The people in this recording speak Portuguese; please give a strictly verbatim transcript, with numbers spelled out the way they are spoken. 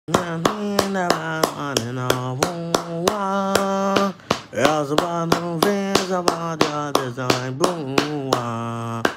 Essa banda não fez a banda, design boa.